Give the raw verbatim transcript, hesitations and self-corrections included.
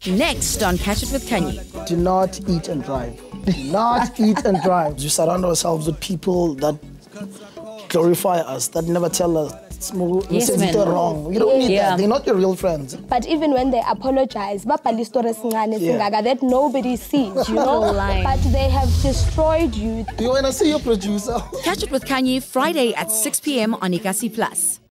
Next on Catch It with Khanyi. Do not eat and drive. Do not eat and drive. We surround ourselves with people that glorify us, that never tell us Yes, man. they're wrong. You don't need Yeah. that. They're not your real friends. But even when they apologize, babhale stories ngane Yeah. singaga that nobody sees, you know. Lying. But they have destroyed you. Do you want to see your producer? Catch It with Khanyi, Friday at six p m on Ikasi Plus.